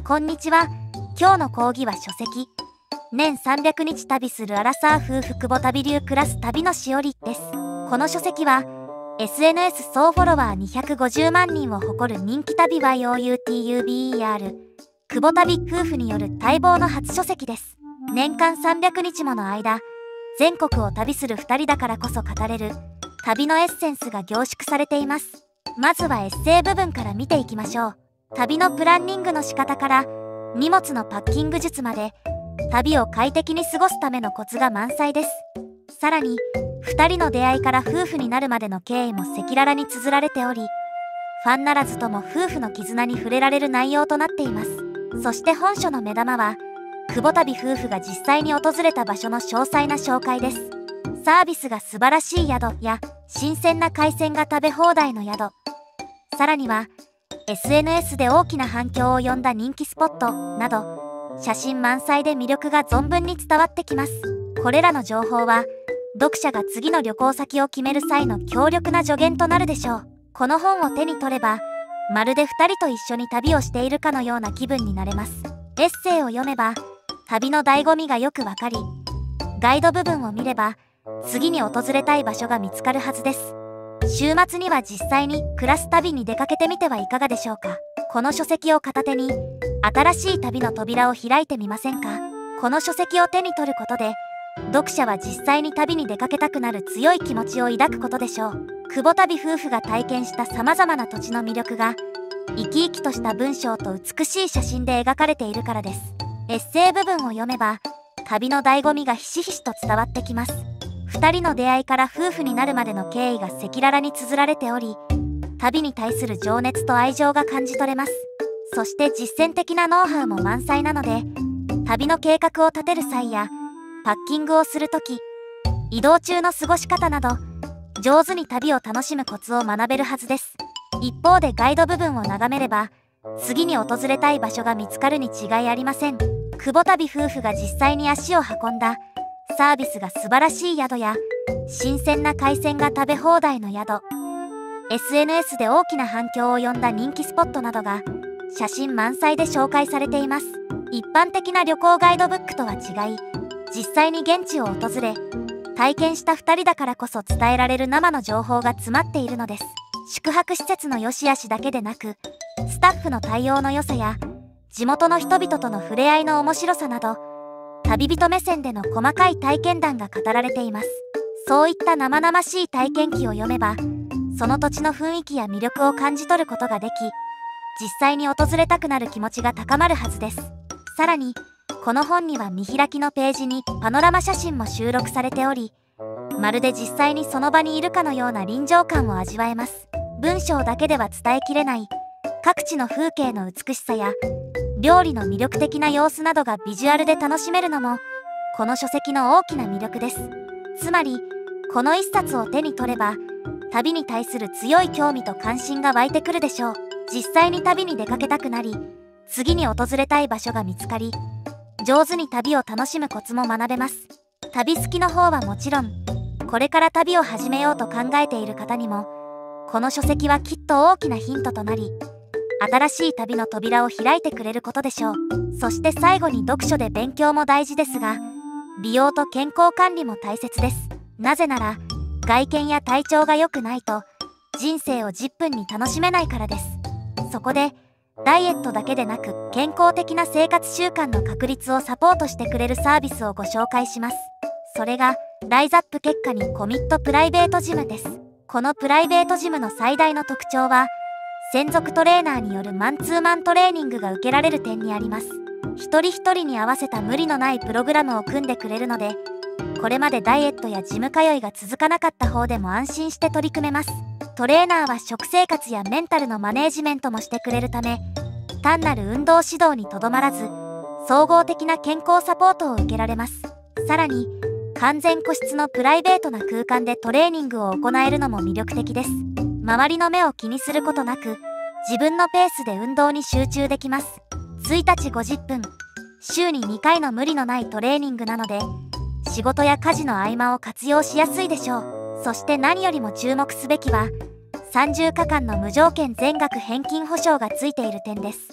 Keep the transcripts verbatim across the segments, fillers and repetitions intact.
こんにちは。今日の講義は書籍年さんびゃくにち旅するアラサー夫婦久保旅流クラス旅のしおりです。この書籍は エスエヌエス 総フォロワーにひゃくごじゅうまんにんを誇る人気旅 ユー久保旅夫婦による待望の初書籍です。年間さんびゃくにちもの間全国を旅するふたりだからこそ語れる旅のエッセンスが凝縮されています。まずはエッセイ部分から見ていきましょう。旅のプランニングの仕方から荷物のパッキング術まで旅を快適に過ごすためのコツが満載です。さらにふたりの出会いから夫婦になるまでの経緯も赤裸々に綴られており、ファンならずとも夫婦の絆に触れられる内容となっています。そして本書の目玉は久保旅夫婦が実際に訪れた場所の詳細な紹介です。サービスが素晴らしい宿や新鮮な海鮮が食べ放題の宿、さらには エスエヌエス で大きな反響を呼んだ人気スポットなど写真満載で魅力が存分に伝わってきます。これらの情報は読者が次の旅行先を決める際の強力な助言となるでしょう。この本を手に取ればまるでふたりと一緒に旅をしているかのような気分になれます。エッセイを読めば旅の醍醐味がよくわかり、ガイド部分を見れば次に訪れたい場所が見つかるはずです。週末には実際にクラス旅に出かけてみてはいかがでしょうか。この書籍を片手に新しい旅の扉を開いてみませんか。この書籍を手に取ることで読者は実際に旅に出かけたくなる強い気持ちを抱くことでしょう。久保旅夫婦が体験したさまざまな土地の魅力が生き生きとした文章と美しい写真で描かれているからです。エッセイ部分を読めば旅の醍醐味がひしひしと伝わってきます。ふたりの出会いから夫婦になるまでの経緯が赤裸々に綴られており、旅に対する情熱と愛情が感じ取れます。そして実践的なノウハウも満載なので、旅の計画を立てる際やパッキングをするとき、移動中の過ごし方など上手に旅を楽しむコツを学べるはずです。一方でガイド部分を眺めれば次に訪れたい場所が見つかるに違いありません。久保旅夫婦が実際に足を運んだサービスが素晴らしい宿や新鮮な海鮮が食べ放題の宿、 エスエヌエス で大きな反響を呼んだ人気スポットなどが写真満載で紹介されています。一般的な旅行ガイドブックとは違い、実際に現地を訪れ体験したふたりだからこそ伝えられる生の情報が詰まっているのです。宿泊施設の良し悪しだけでなく、スタッフの対応の良さや地元の人々との触れ合いの面白さなど、旅人目線での細かい体験談が語られています。そういった生々しい体験記を読めばその土地の雰囲気や魅力を感じ取ることができ、実際に訪れたくなる気持ちが高まるはずです。さらにこの本には見開きのページにパノラマ写真も収録されており、まるで実際にその場にいるかのような臨場感を味わえます。文章だけでは伝えきれない各地の風景の美しさや料理の魅力的な様子などがビジュアルで楽しめるのもこの書籍の大きな魅力です。つまりこの一冊を手に取れば旅に対する強い興味と関心が湧いてくるでしょう。実際に旅に出かけたくなり、次に訪れたい場所が見つかり、上手に旅を楽しむコツも学べます。旅好きの方はもちろん、これから旅を始めようと考えている方にもこの書籍はきっと大きなヒントとなり、新しい旅の扉を開いてくれることでしょう。そして最後に読書で勉強も大事ですが、美容と健康管理も大切です。なぜなら外見や体調が良くないと人生をじゅっぷんに楽しめないからです。そこでダイエットだけでなく健康的な生活習慣の確立をサポートしてくれるサービスをご紹介します。それがライズアップ結果にコミットプライベートジムです。このプライベートジムの最大の特徴は専属トレーナーによるマンツーマントレーニングが受けられる点にあります。一人一人に合わせた無理のないプログラムを組んでくれるので、これまでダイエットやジム通いが続かなかった方でも安心して取り組めます。トレーナーは食生活やメンタルのマネージメントもしてくれるため、単なる運動指導にとどまらず総合的な健康サポートを受けられます。さらに完全個室のプライベートな空間でトレーニングを行えるのも魅力的です。周りの目を気にすることなく自分のペースで運動に集中できます。いちにちごじゅっぷん、週ににかいの無理のないトレーニングなので仕事や家事の合間を活用しやすいでしょう。そして何よりも注目すべきはさんじゅうかかんの無条件全額返金保証がついている点です。期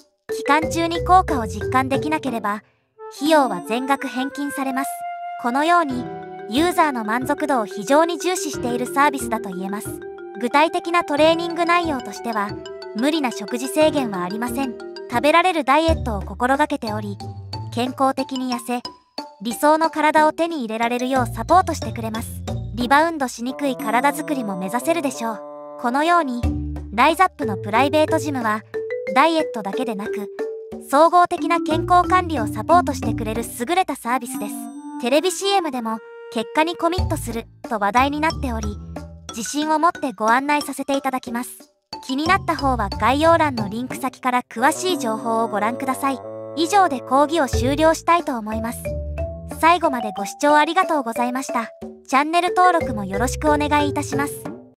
間中に効果を実感できなければ、費用は全額返金されます。このように、ユーザーの満足度を非常に重視しているサービスだと言えます。具体的なトレーニング内容としては、無理な食事制限はありません。食べられるダイエットを心がけており、健康的に痩せ、理想の体を手に入れられるようサポートしてくれます。リバウンドしにくい体づくりも目指せるでしょう。このように、ライザップのプライベートジムは、ダイエットだけでなく、総合的な健康管理をサポートしてくれる優れたサービスです。テレビ シーエム でも、結果にコミットすると話題になっており、自信を持ってご案内させていただきます。気になった方は概要欄のリンク先から詳しい情報をご覧ください。以上で講義を終了したいと思います。最後までご視聴ありがとうございました。チャンネル登録もよろしくお願いいたします。